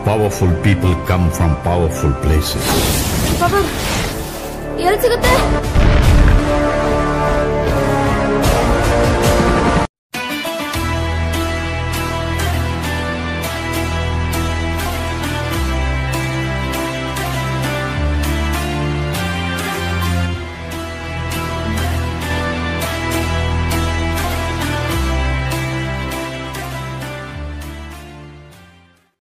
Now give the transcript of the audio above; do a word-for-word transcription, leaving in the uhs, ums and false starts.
Powerful people come from powerful places. ಬಾಬಾ ಎಲ್ಲಿ ಸಿಗುತ್ತೆ?